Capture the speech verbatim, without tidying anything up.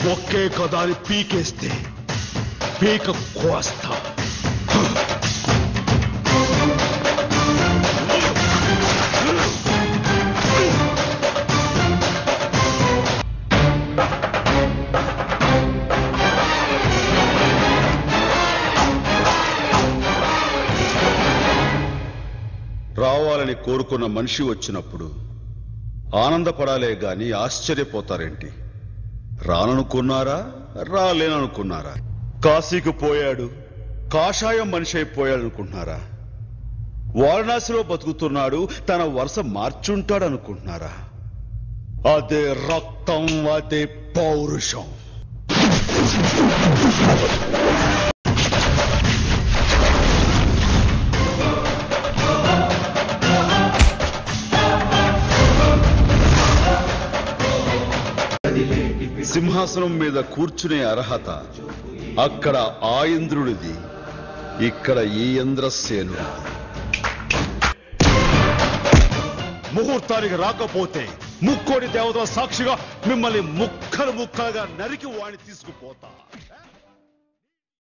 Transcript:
ఒకే కదాని పీకేస్తే పీక కోస్తా. రావాలని కోరుకున్న మనిషి వచ్చినప్పుడు ఆనందపడాలే గాని ఆశ్చర్యపోతారేంటి? రాననుకున్నారా, రాలేననుకున్నారా? కాశీకి పోయాడు, కాషాయం మనిషి అయిపోయాడనుకుంటున్నారా? వారణాసిలో బతుకుతున్నాడు, తన వరుస మార్చుంటాడనుకుంటున్నారా? అదే రక్తం, అదే పౌరుషం. సింహాసనం మీద కూర్చునే అర్హత అక్కడ ఆ ఇంద్రుడిది, ఇక్కడ ఈ ఇంద్రసేనుడు. ముహూర్తానికి రాకపోతే ముక్కోడి దేవతల సాక్షిగా మిమ్మల్ని ముక్కలు ముక్కలుగా నరికి వాణ్ణి తీసుకుపోతా.